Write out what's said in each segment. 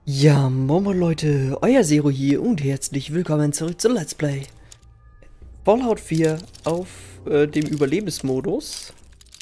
Ja, Momo Leute, euer Zero hier und herzlich willkommen zurück zu Let's Play Fallout 4 auf dem Überlebensmodus.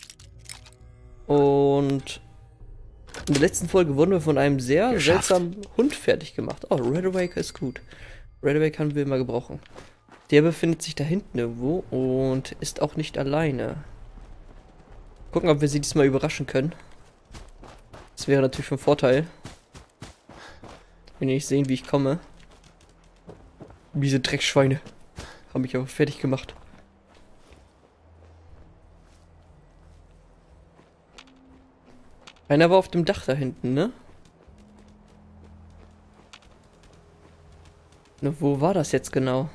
Und in der letzten Folge wurden wir von einem sehr seltsamen Hund fertig gemacht. Oh, Redawake ist gut. Redawake können wir immer gebrauchen. Der befindet sich da hinten irgendwo und ist auch nicht alleine. Gucken, ob wir sie diesmal überraschen können. Das wäre natürlich von Vorteil. Wenn die nicht sehen, wie ich komme. Diese Dreckschweine haben mich aber fertig gemacht. Einer war auf dem Dach da hinten, ne? Nur wo war das jetzt genau?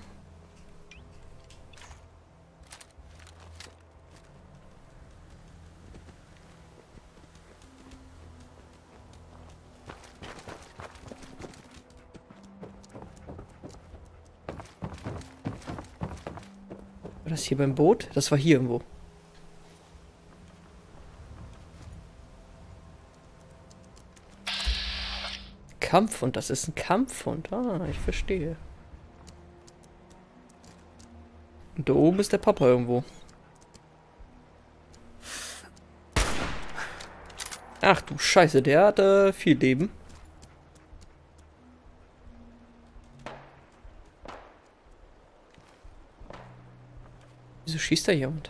War das hier beim Boot? Das war hier irgendwo. Kampfhund, das ist ein Kampfhund. Ah, ich verstehe. Und da oben ist der Papa irgendwo. Ach du Scheiße, der hat viel Leben. Wieso schießt da jemand?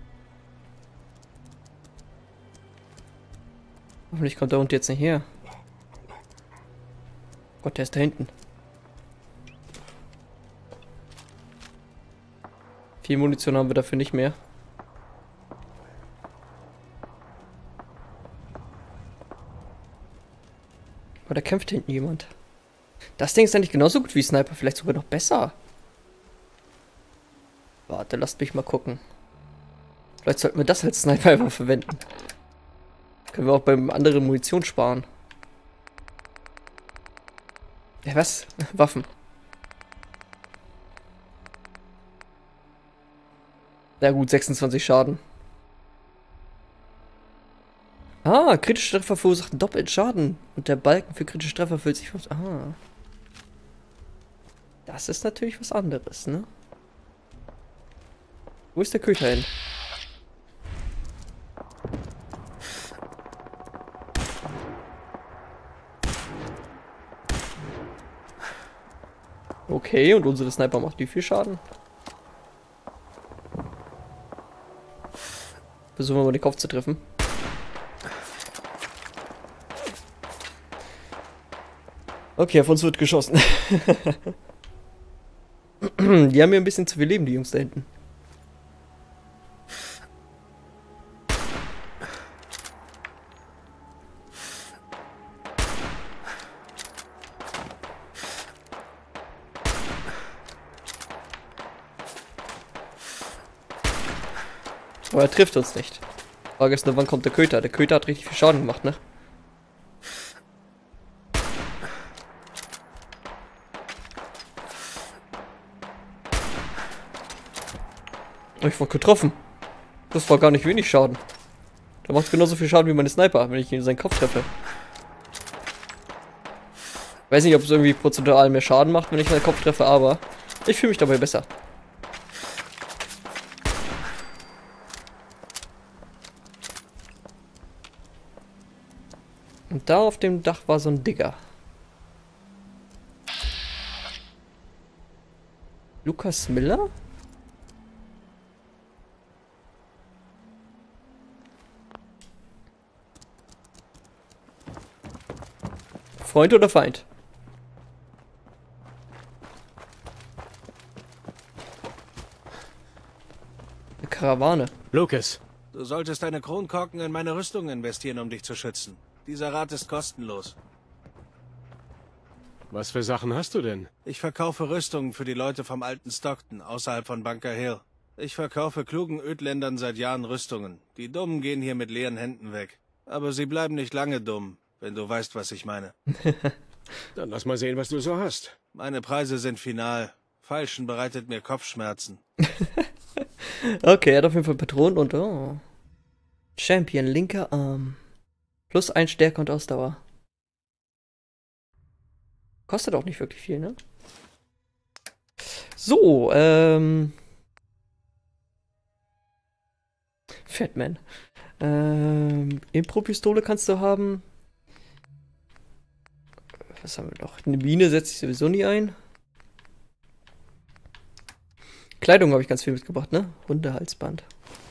Hoffentlich kommt der Hund jetzt nicht her. Gott, der ist da hinten. Viel Munition haben wir dafür nicht mehr. Aber da kämpft hinten jemand. Das Ding ist eigentlich genauso gut wie Sniper, vielleicht sogar noch besser. Warte, lasst mich mal gucken. Vielleicht sollten wir das als Sniper einfach verwenden. Können wir auch beim anderen Munition sparen. Ja, was? Waffen. Ja gut, 26 Schaden. Ah, kritische Treffer verursachen doppelt Schaden. Und der Balken für kritische Treffer füllt sich... Ah. Das ist natürlich was anderes, ne? Wo ist der Köter hin? Okay, und unsere Sniper macht wie viel Schaden? Versuchen wir mal den Kopf zu treffen. Okay, auf uns wird geschossen. Die haben mir ein bisschen zu viel Leben, die Jungs da hinten. Aber er trifft uns nicht. Frage ist nur, wann kommt der Köter? Der Köter hat richtig viel Schaden gemacht, ne? Oh, ich wurde getroffen. Das war gar nicht wenig Schaden. Da macht es genauso viel Schaden wie meine Sniper, wenn ich ihn in seinen Kopf treffe. Weiß nicht, ob es irgendwie prozentual mehr Schaden macht, wenn ich meinen Kopf treffe, aber ich fühle mich dabei besser. Und da auf dem Dach war so ein Digger. Lukas Miller? Freund oder Feind? Eine Karawane. Lucas, Du solltest deine Kronkorken in meine Rüstung investieren, um dich zu schützen. Dieser Rat ist kostenlos. was für Sachen hast du denn? Ich verkaufe Rüstungen für die Leute vom alten Stockton, außerhalb von Bunker Hill. Ich verkaufe klugen Ödländern seit Jahren Rüstungen. Die Dummen gehen hier mit leeren Händen weg. Aber sie bleiben nicht lange dumm, wenn du weißt, was ich meine. Dann lass mal sehen, was du so hast. Meine Preise sind final. Falschen bereitet mir Kopfschmerzen. Okay, er hat auf jeden Fall Patronen und oh. Champion, linker Arm. +1 Stärke und Ausdauer. Kostet auch nicht wirklich viel, ne? So, Fatman. Impro-Pistole kannst du haben. Was haben wir noch? Eine Mine setze ich sowieso nie ein. Kleidung habe ich ganz viel mitgebracht, ne? Hundehalsband.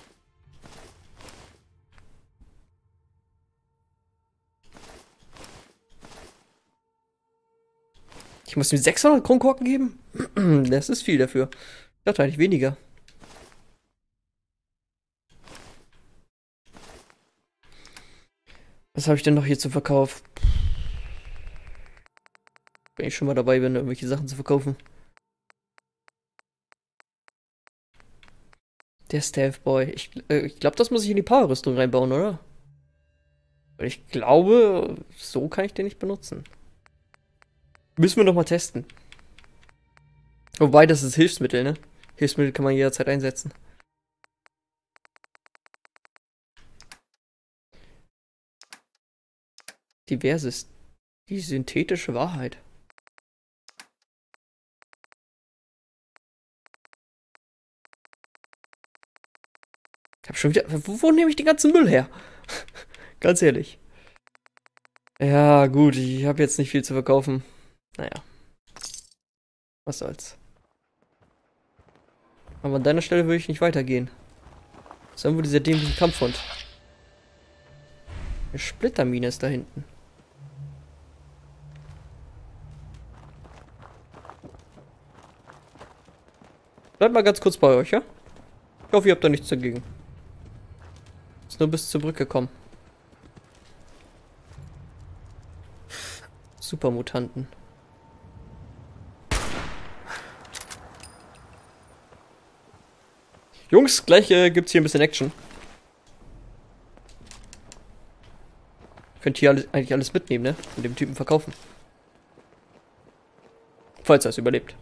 Ich muss mir 600 Kronkorken geben? Das ist viel dafür. Ich dachte eigentlich weniger. Was habe ich denn noch hier zum Verkauf? Wenn ich schon mal dabei bin, irgendwelche Sachen zu verkaufen. Der Stealth Boy. Ich glaube, das muss ich in die Power-Rüstung reinbauen, oder? Weil ich glaube, so kann ich den nicht benutzen. Müssen wir noch mal testen. Wobei, das ist Hilfsmittel, ne? Hilfsmittel kann man jederzeit einsetzen. Diverses. Die synthetische Wahrheit. Ich hab schon wieder. Wo nehme ich den ganzen Müll her? Ganz ehrlich. Ja, gut, ich habe jetzt nicht viel zu verkaufen. Naja. Was soll's. Aber an deiner Stelle würde ich nicht weitergehen. Das ist irgendwo dieser dämliche Kampfhund. Eine Splittermine ist da hinten. Bleibt mal ganz kurz bei euch, ja? Ich hoffe, ihr habt da nichts dagegen. Ist nur bis zur Brücke kommen. Supermutanten. Jungs, gleich gibt's hier ein bisschen Action. Könnt hier eigentlich alles mitnehmen, ne? Und dem Typen verkaufen. Falls er es überlebt.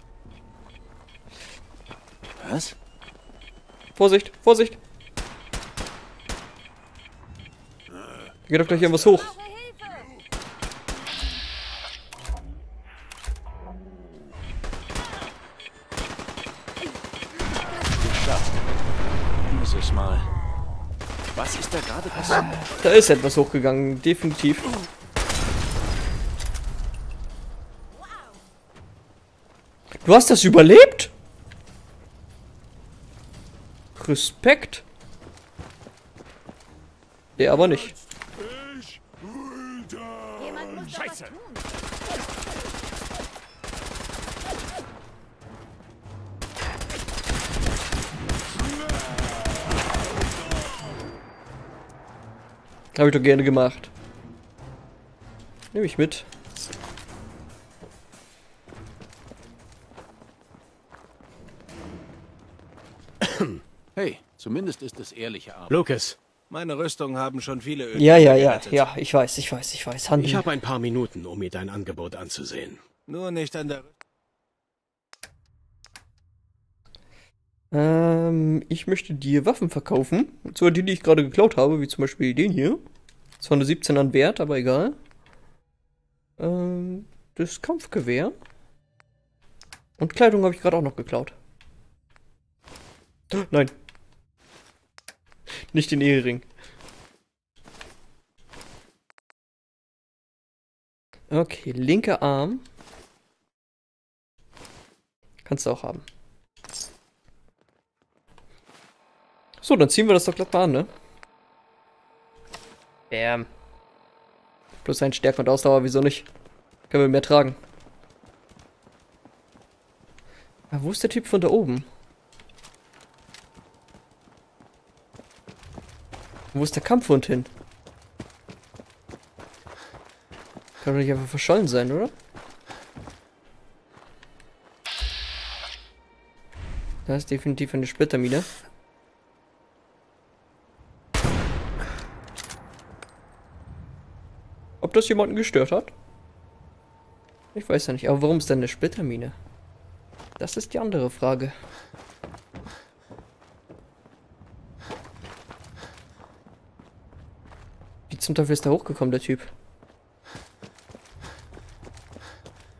Was? Vorsicht, Vorsicht! Da geht doch gleich irgendwas hoch. Geschafft. Dieses Mal. Was ist da gerade passiert? Da ist etwas hochgegangen, definitiv. Du hast das überlebt? Respekt. Der aber nicht. Jemand muss doch was tun. Habe ich doch gerne gemacht. Nehme ich mit. Hey, zumindest ist es ehrliche Arbeit. Lucas, Meine Rüstungen haben schon viele Öl. Ja, gerettet. ich weiß. Handel. ich habe ein paar Minuten, um mir dein Angebot anzusehen. Nur nicht an der... Ich möchte dir Waffen verkaufen. Und zwar die, die ich gerade geklaut habe, wie zum Beispiel den hier. Zwar eine 17 an Wert, aber egal. Das Kampfgewehr. Und Kleidung habe ich gerade auch noch geklaut. Nein. Nicht den Ehering. Okay, linker Arm. Kannst du auch haben. So, dann ziehen wir das doch glatt mal an, ne? Bam. Plus ein Stärke und Ausdauer, wieso nicht? Können wir mehr tragen. Ah, wo ist der Typ von da oben? Wo ist der Kampfhund hin? Kann doch nicht einfach verschollen sein, oder? Da ist definitiv eine Splittermine. Ob das jemanden gestört hat? Ich weiß ja nicht, aber warum ist denn eine Splittermine? Das ist die andere Frage. Wie zum Teufel ist da hochgekommen, der Typ?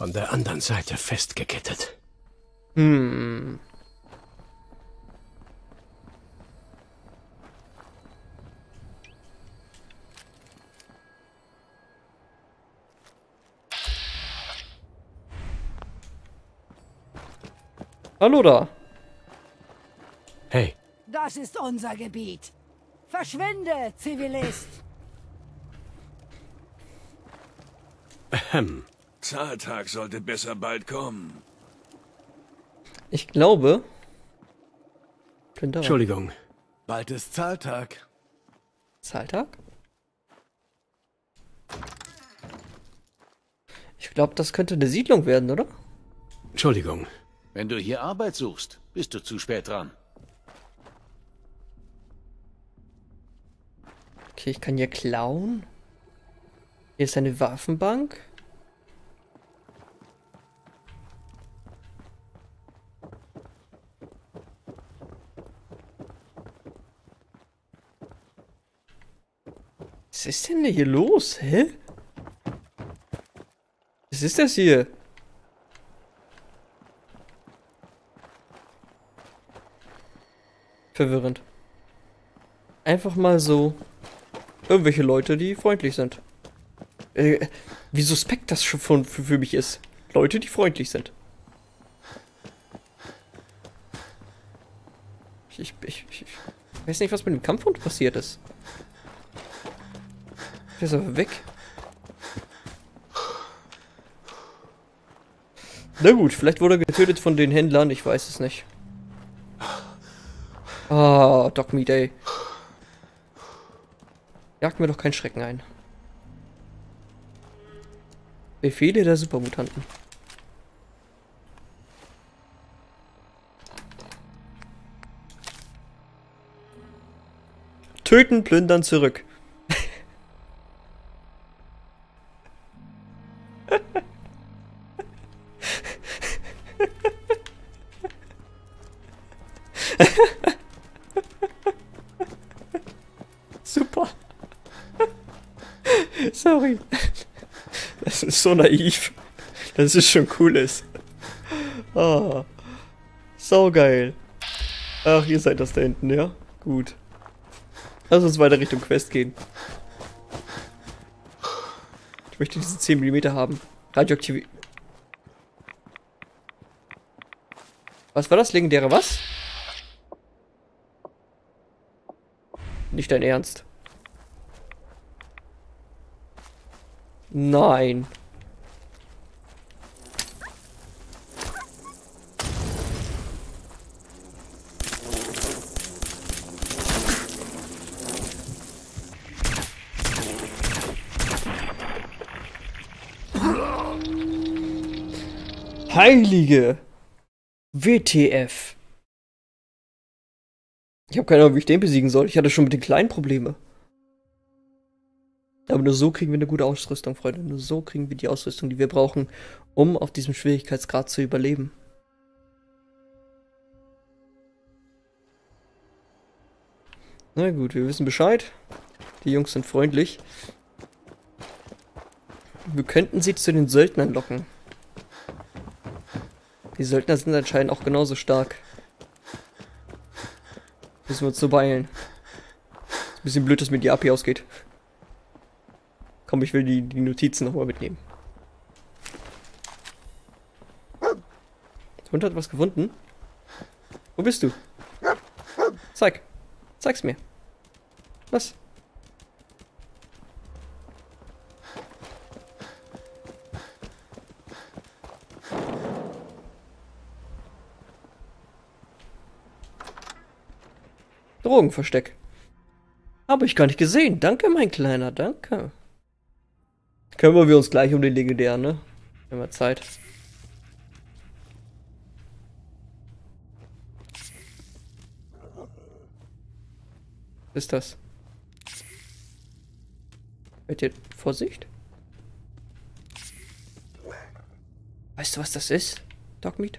Von der anderen Seite festgekettet. Hm. Hallo da. Hey, Das ist unser Gebiet. Verschwinde, Zivilist! Zahltag sollte besser bald kommen. Ich glaube. Plünderer. Entschuldigung. Bald ist Zahltag. Zahltag? Ich glaube, das könnte eine Siedlung werden, oder? Entschuldigung. Wenn du hier Arbeit suchst, bist du zu spät dran. Okay, ich kann hier klauen. Hier ist eine Waffenbank. Was ist denn hier los? Hä? Was ist das hier? Verwirrend. Einfach mal so irgendwelche Leute, die freundlich sind. Wie suspekt das schon für mich ist. Leute, die freundlich sind. Ich weiß nicht, was mit dem Kampfhund passiert ist. Der ist aber weg. Na gut, vielleicht wurde er getötet von den Händlern, ich weiß es nicht. Ah, Dog Meat, ey. Jagt mir doch keinen Schrecken ein. Befehle der Supermutanten. Töten, plündern, zurück. Super. Sorry. Das ist so naiv, dass es schon cool ist. Ah. Saugeil. Ach, ihr seid das da hinten, ja? Gut. Lass uns weiter Richtung Quest gehen. Ich möchte diese 10 mm haben. Radioaktive. Was war das? Legendäre was? Nicht dein Ernst. Nein. Heilige WTF. Ich habe keine Ahnung, wie ich den besiegen soll. Ich hatte schon mit den kleinen Probleme. Aber nur so kriegen wir eine gute Ausrüstung, Freunde. Nur so kriegen wir die Ausrüstung, die wir brauchen, um auf diesem Schwierigkeitsgrad zu überleben. Na gut, wir wissen Bescheid. Die Jungs sind freundlich. Wir könnten sie zu den Söldnern locken. Die Söldner sind anscheinend auch genauso stark. Müssen wir uns so beeilen. Ist ein bisschen blöd, dass mir die AP ausgeht. Komm, ich will die Notizen nochmal mitnehmen. Der Hund hat was gefunden. Wo bist du? Zeig. Zeig's mir. Was? Drogenversteck. Habe ich gar nicht gesehen. Danke, mein Kleiner. Danke. Kümmern wir uns gleich um den legendären, ne? Wir haben Zeit. Was ist das? Hört ihr Vorsicht? Weißt du, was das ist? Dog Meat?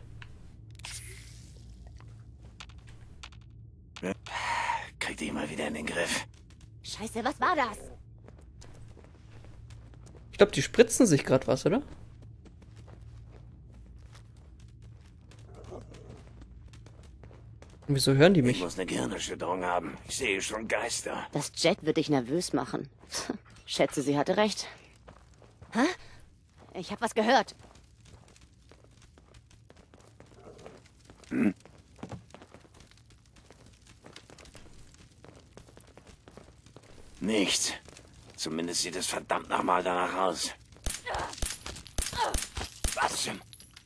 Krieg die mal wieder in den Griff. Scheiße, was war das? Ich glaube, die spritzen sich gerade was, oder? Wieso hören die Ich mich? muss eine Gehirnerschütterung haben. Ich sehe schon Geister. Das Jet wird dich nervös machen. Schätze, sie hatte recht. Hä? Ich hab was gehört. Nichts. Zumindest sieht es verdammt nochmal danach aus. Was denn?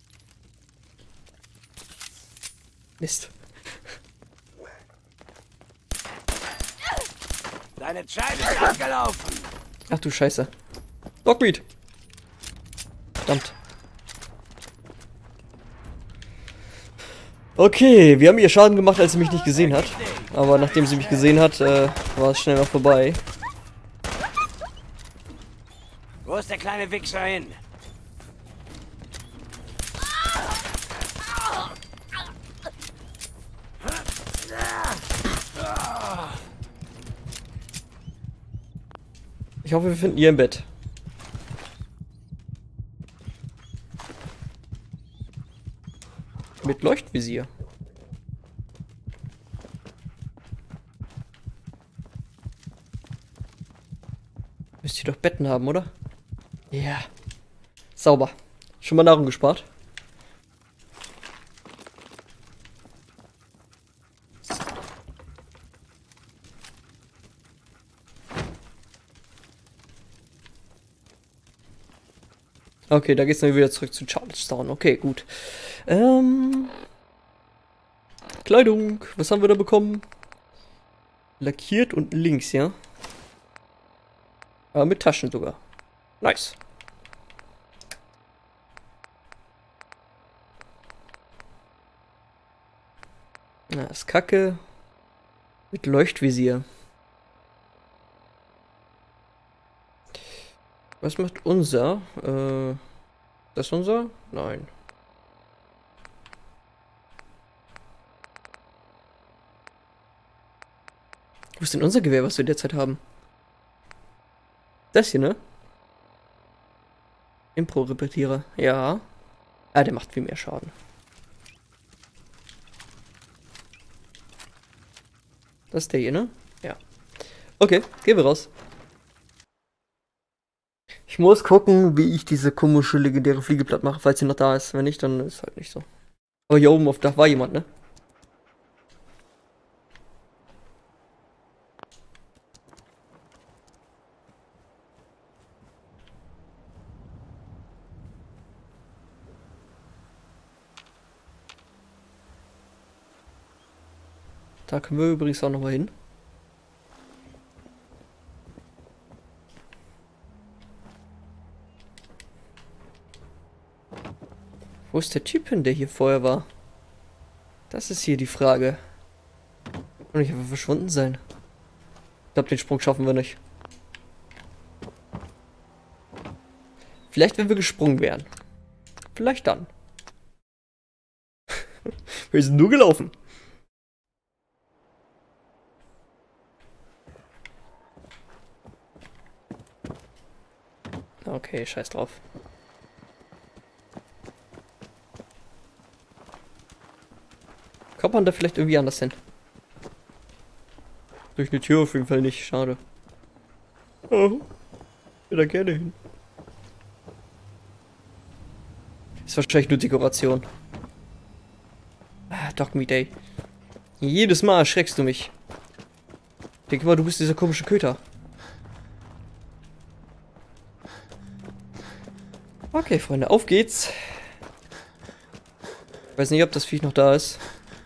Mist. Deine Zeit ist abgelaufen. Ach du Scheiße. Dogmeat. Verdammt. Okay, wir haben ihr Schaden gemacht, als sie mich nicht gesehen hat. Aber nachdem sie mich gesehen hat, war es schnell mal vorbei. Wo ist der kleine Wichser hin? Ich hoffe, wir finden ihr im Bett. Mit Leuchtvisier. Müsst ihr doch Betten haben, oder? Ja. Sauber. Schon mal Nahrung gespart? Okay, da geht's dann wieder zurück zu Charlestown. Okay, gut. Kleidung. Was haben wir da bekommen? Lackiert und links, ja? Aber mit Taschen sogar. Nice. Na, ist kacke. Mit Leuchtvisier. Was macht unser? Das unser? Nein. Wo ist denn unser Gewehr, was wir derzeit haben? Das hier, ne? Impro-Repetierer. Ja. Ah, der macht viel mehr Schaden. Das ist der hier, ne? Ja. Okay, gehen wir raus. Ich muss gucken, wie ich diese komische legendäre Fliege platt mache, falls sie noch da ist. Wenn nicht, dann ist halt nicht so. Aber hier oben auf dem Dach war jemand, ne? Da können wir übrigens auch noch mal hin. Wo ist der Typ hin, der hier vorher war? Das ist hier die Frage. Und ich einfach verschwunden sein. Ich glaube, den Sprung schaffen wir nicht. Vielleicht, wenn wir gesprungen wären. Vielleicht dann. Wir sind nur gelaufen. Okay, scheiß drauf. Kommt man da vielleicht irgendwie anders hin? Durch eine Tür auf jeden Fall nicht, schade. Oh, ich will da gerne hin. Ist wahrscheinlich nur Dekoration. Ah, Dogmeat, ey. Jedes Mal erschreckst du mich. Denk mal, du bist dieser komische Köter. Okay, Freunde, auf geht's. Ich weiß nicht, ob das Viech noch da ist.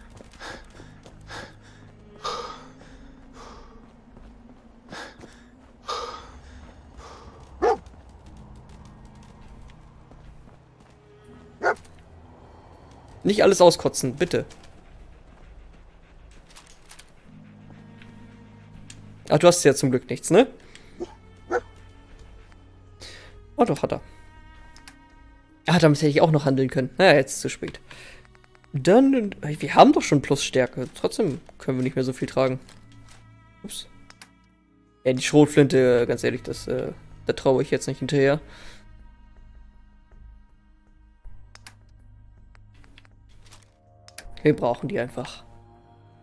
Nicht alles auskotzen, bitte. Ach, du hast ja zum Glück nichts, ne? Oh doch, hat er. Ah, damit hätte ich auch noch handeln können. Naja, jetzt ist zu spät. Dann, wir haben doch schon Plusstärke. Trotzdem können wir nicht mehr so viel tragen. Ups. Ja, die Schrotflinte, ganz ehrlich, da traue ich jetzt nicht hinterher. Wir brauchen die einfach.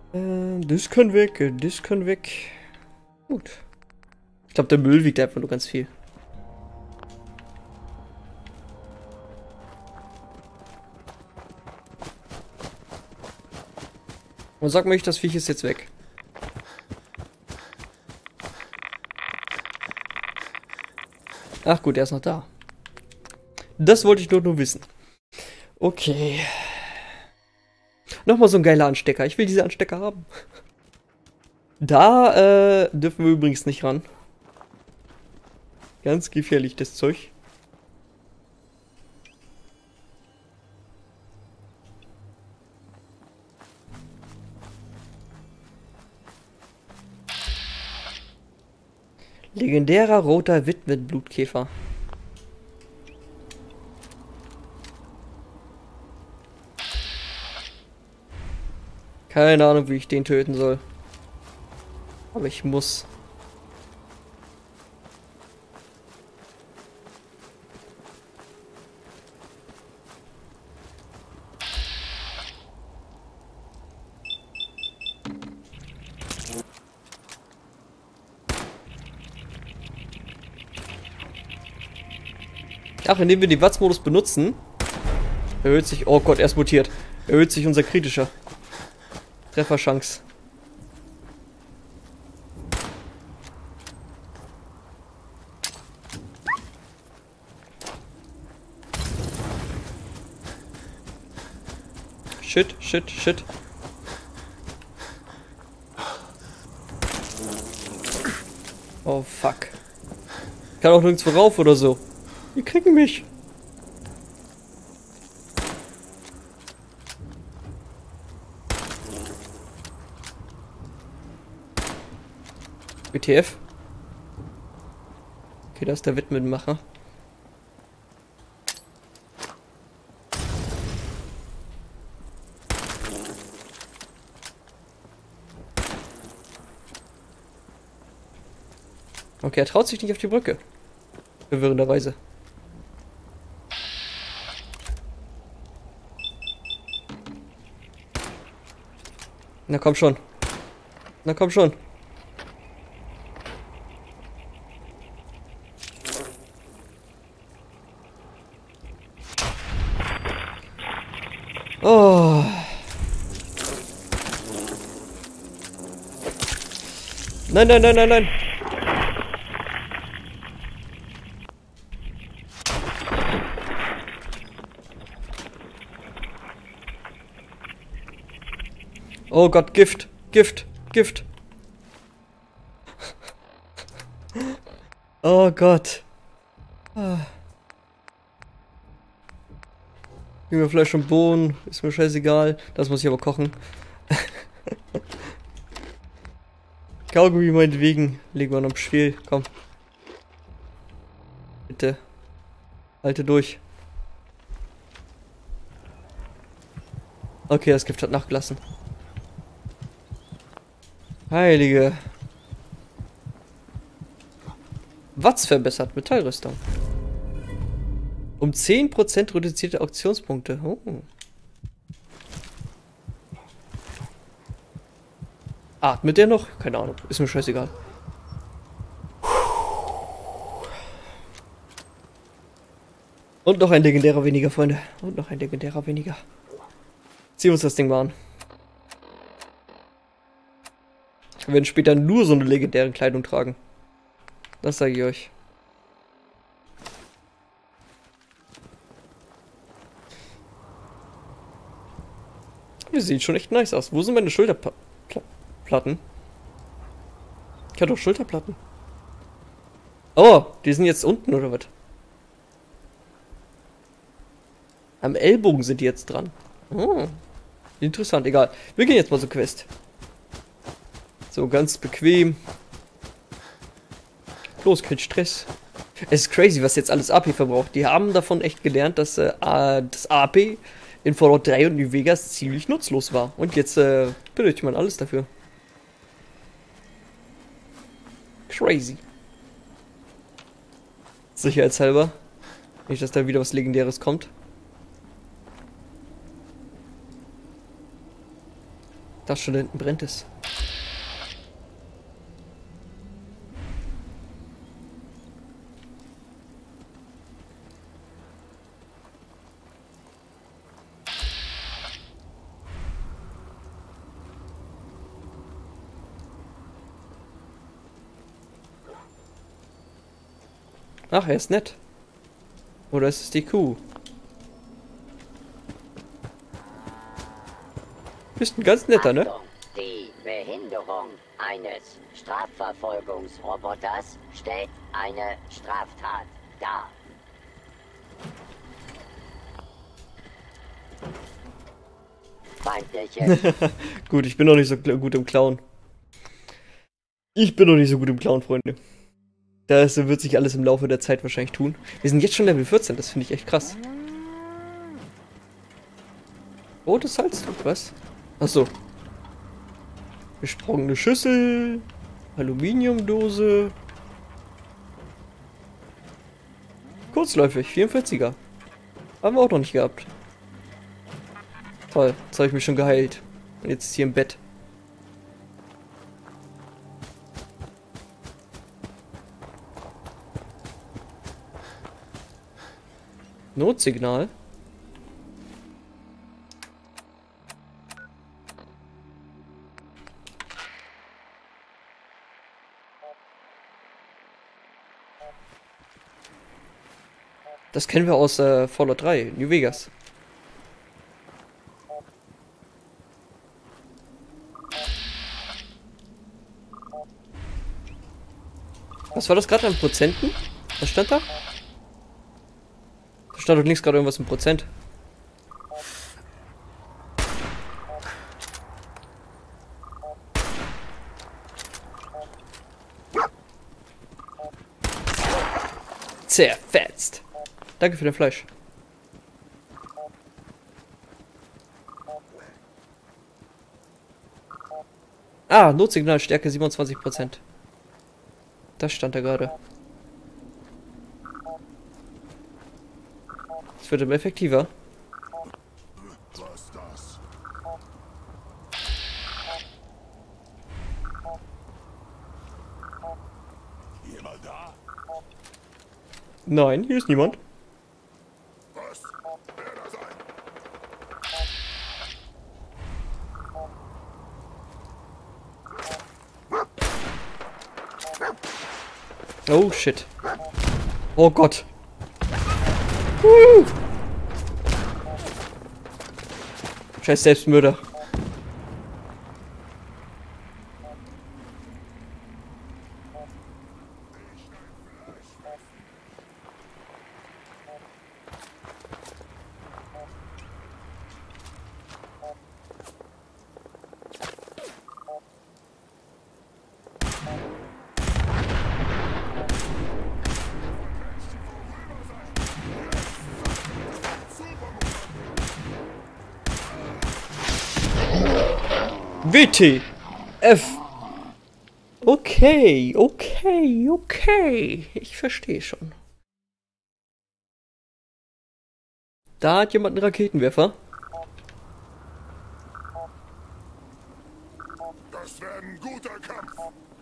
Das kann weg, das kann weg. Gut. Ich glaube, der Müll wiegt einfach nur ganz viel. Und sag mir, das Viech ist jetzt weg. Ach gut, er ist noch da. Das wollte ich nur wissen. Okay. Nochmal so ein geiler Anstecker. Ich will diese Anstecker haben. Da dürfen wir übrigens nicht ran. Ganz gefährlich, das Zeug. Legendärer roter Witwenblutkäfer. Keine Ahnung, wie ich den töten soll. Aber ich muss. Ach, indem wir den Watts-Modus benutzen, erhöht sich... Oh Gott, er ist mutiert. Erhöht sich unser kritischer Trefferchance. Shit, shit, shit. Oh fuck. Ich kann auch nirgendwo rauf oder so. Die kriegen mich. WTF? Okay, da ist der Witwenmacher. Okay, er traut sich nicht auf die Brücke. Verwirrenderweise. Na komm schon. Na komm schon. Oh. Nein, nein, nein, nein, nein. Oh Gott, Gift, Gift, Gift. Oh Gott. Gib mir Fleisch und Bohnen, ist mir scheißegal. Das muss ich aber kochen. Kaugummi meinetwegen. Legen wir noch im Spiel, komm. Bitte. Halte durch. Okay, das Gift hat nachgelassen. Heilige. Watts verbessert, Metallrüstung. Um 10% reduzierte Auktionspunkte. Oh. Atmet der noch? Keine Ahnung, ist mir scheißegal. Und noch ein legendärer weniger, Freunde. Und noch ein legendärer weniger. Ziehen wir uns das Ding mal an. Wir werden später nur so eine legendäre Kleidung tragen. Das sage ich euch. Die sieht schon echt nice aus. Wo sind meine Schulterplatten? Ich habe doch Schulterplatten. Oh, die sind jetzt unten oder was? Am Ellbogen sind die jetzt dran. Oh, interessant, egal. Wir gehen jetzt mal zur Quest. So, ganz bequem. Bloß kein Stress. Es ist crazy, was jetzt alles AP verbraucht. Die haben davon echt gelernt, dass das AP in Fallout 3 und New Vegas ziemlich nutzlos war. Und jetzt benötigt man alles dafür. Crazy. Sicherheitshalber. Nicht, dass da wieder was Legendäres kommt. Das schon hinten brennt es. Ach, er ist nett. Oder ist es die Kuh? Bist ein ganz netter, ne? Achtung, die Behinderung eines Strafverfolgungsroboters stellt eine Straftat dar. Feindliche Gut, ich bin noch nicht so gut im Klauen. Ich bin noch nicht so gut im Klauen, Freunde. Das wird sich alles im Laufe der Zeit wahrscheinlich tun. Wir sind jetzt schon Level 14, das finde ich echt krass. Rotes Salztuch, was? Achso. Besprungene Schüssel. Aluminiumdose. Kurzläufig, 44er. Haben wir auch noch nicht gehabt. Toll, jetzt habe ich mich schon geheilt. Und jetzt ist hier im Bett. Notsignal. Das kennen wir aus Fallout 3, New Vegas. Was war das gerade an Prozenten? Was stand da? Da stand doch links gerade irgendwas in Prozent. Zerfetzt. Danke für dein Fleisch. Ah, Notsignalstärke 27%. Das stand da gerade. Es wird immer effektiver. Nein, hier ist niemand. Oh shit. Oh Gott. Scheiß Selbstmörder. WTF. Okay, okay, okay. Ich verstehe schon. Da hat jemand einen Raketenwerfer. Das wäre ein guter Kampf.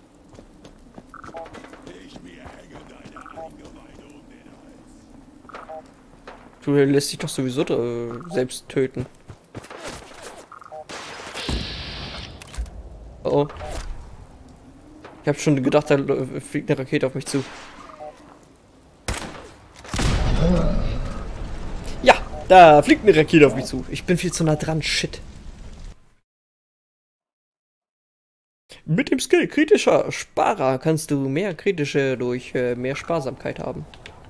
Ich mir hänge deine Eingeweide um den Hals. Du lässt dich doch sowieso selbst töten. Oh. Ich habe schon gedacht, da fliegt eine Rakete auf mich zu. Ja, da fliegt eine Rakete auf mich zu. Ich bin viel zu nah dran. Shit. Mit dem Skill kritischer Sparer kannst du mehr kritische durch mehr Sparsamkeit haben.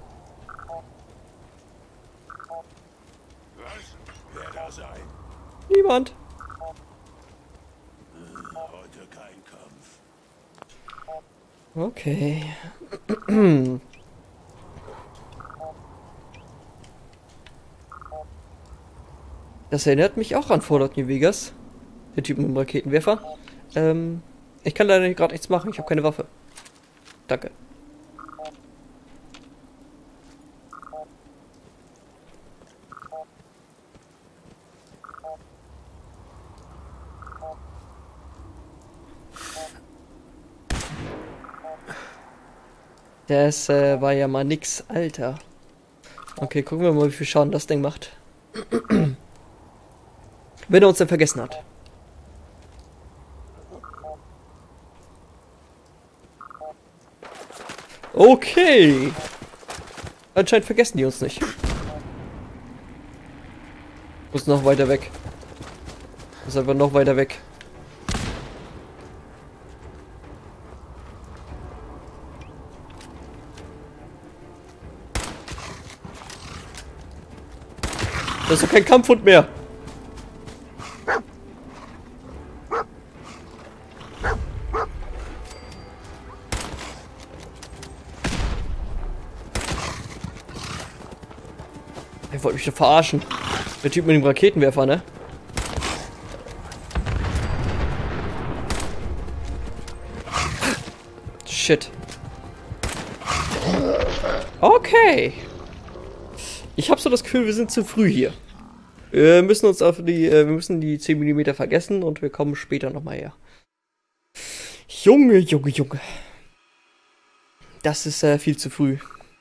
Was? Wer da sein? Niemand. Heute kein Kampf. Okay. Das erinnert mich auch an Fallout New Vegas. Der Typ mit dem Raketenwerfer. Ich kann leider gerade nichts machen. Ich habe keine Waffe. Danke. Das war ja mal nix, Alter. Okay, gucken wir mal, wie viel Schaden das Ding macht. Wenn er uns denn vergessen hat. Okay. Anscheinend vergessen die uns nicht. Muss noch weiter weg. Muss einfach noch weiter weg. Das ist doch kein Kampfhund mehr. Er wollte mich doch verarschen. Der Typ mit dem Raketenwerfer, ne? Shit. Okay. Ich habe so das Gefühl, wir sind zu früh hier. Wir müssen uns auf die, wir müssen die 10 mm vergessen und wir kommen später nochmal her. Junge, Junge, Junge. Das ist viel zu früh.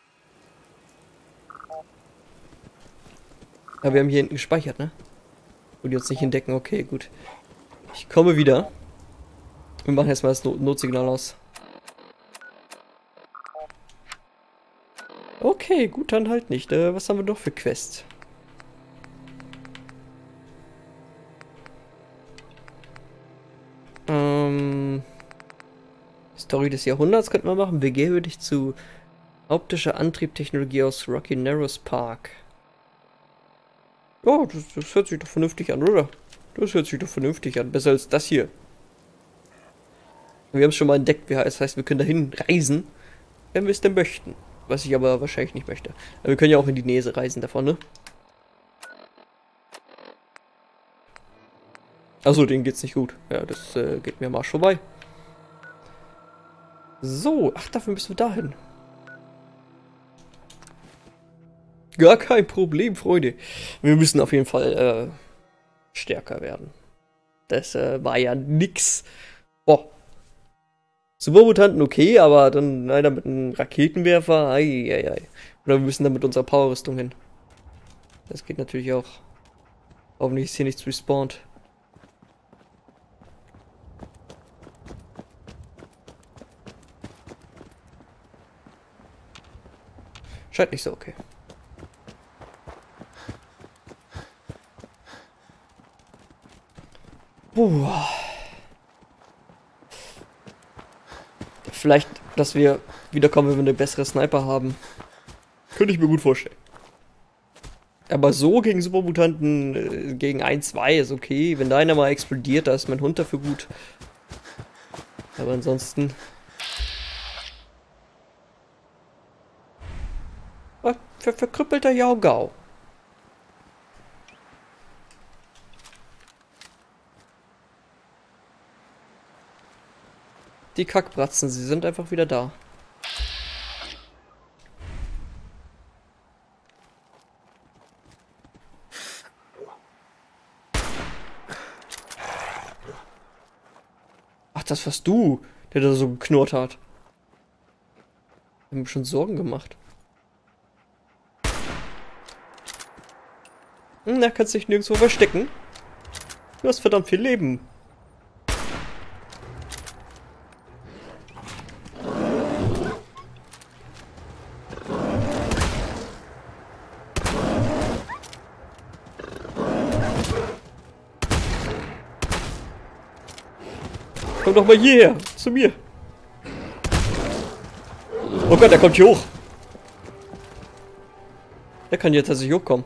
Aber wir haben hier hinten gespeichert, ne? Wo die uns nicht entdecken. Okay, gut. Ich komme wieder. Wir machen erstmal das Notsignal aus. Okay, gut, dann halt nicht. Was haben wir noch für Quests? Story des Jahrhunderts könnten wir machen. Begebe dich zu optischer Antriebtechnologie aus Rocky Narrows Park. Ja, das hört sich doch vernünftig an, oder? Das hört sich doch vernünftig an. Besser als das hier. Wir haben es schon mal entdeckt. Das heißt, wir können dahin reisen, wenn wir es denn möchten. Was ich aber wahrscheinlich nicht möchte. Aber wir können ja auch in die Nähe reisen davon, ne? Achso, denen geht's nicht gut. Ja, das geht mir mal vorbei. So, ach, dafür müssen wir dahin. Gar kein Problem, Freunde. Wir müssen auf jeden Fall stärker werden. Das war ja nix. Boah. Supermutanten okay, aber dann leider mit einem Raketenwerfer. Eieiei. Oder wir müssen dann mit unserer Powerrüstung hin. Das geht natürlich auch. Hoffentlich ist hier nichts respawned. Scheint nicht so okay. Vielleicht, dass wir wiederkommen, wenn wir eine bessere Sniper haben. Könnte ich mir gut vorstellen. Aber so gegen Supermutanten, gegen 1-2 ist okay. Wenn da einer mal explodiert, da ist mein Hund dafür gut. Aber ansonsten... Verkrüppelter Jaugau. Die Kackbratzen, sie sind einfach wieder da. Ach, das warst du, der da so geknurrt hat. Ich hab mir schon Sorgen gemacht. Na, kannst dich nirgendwo verstecken. Du hast verdammt viel Leben. Komm doch mal hierher, zu mir. Oh Gott, er kommt hier hoch. Der kann jetzt tatsächlich hochkommen.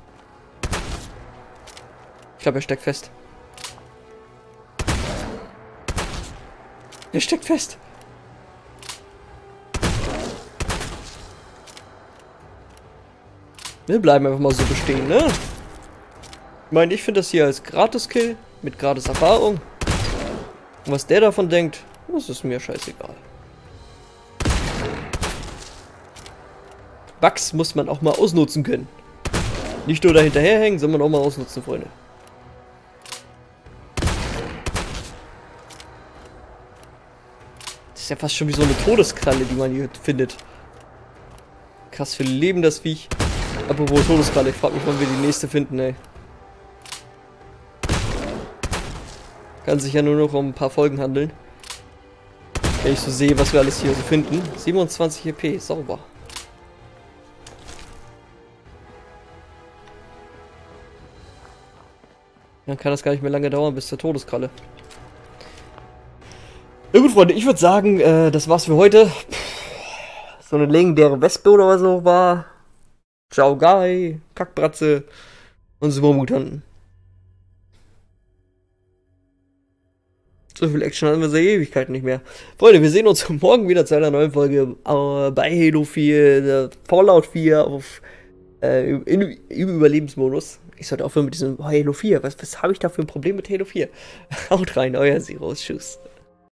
Ich glaube, er steckt fest. Er steckt fest. Wir bleiben einfach mal so bestehen, ne? Ich meine, ich finde das hier als Gratis-Kill mit Gratis-Erfahrung. Und was der davon denkt, das ist mir scheißegal. Bugs muss man auch mal ausnutzen können. Nicht nur da hinterherhängen, sondern auch mal ausnutzen, Freunde. ist ja fast schon wie so eine Todeskralle, die man hier findet. Krass, für Leben das Viech. Apropos Todeskralle, ich frag mich, wann wir die nächste finden, ey. Kann sich ja nur noch um ein paar Folgen handeln. Wenn ich so sehe, was wir alles hier so finden. 27 EP, sauber. Dann kann das gar nicht mehr lange dauern bis zur Todeskralle. Na gut, Freunde, ich würde sagen, das war's für heute. So eine legendäre Wespe oder so war. Ciao Guy, Kackbratze und Supermutanten. So viel Action hatten wir seit Ewigkeiten nicht mehr. Freunde, wir sehen uns morgen wieder zu einer neuen Folge bei Halo 4, Fallout 4 auf im Überlebensmodus. Ich sollte aufhören mit diesem Halo 4. Was habe ich da für ein Problem mit Halo 4? Haut rein, euer Zero. Tschüss.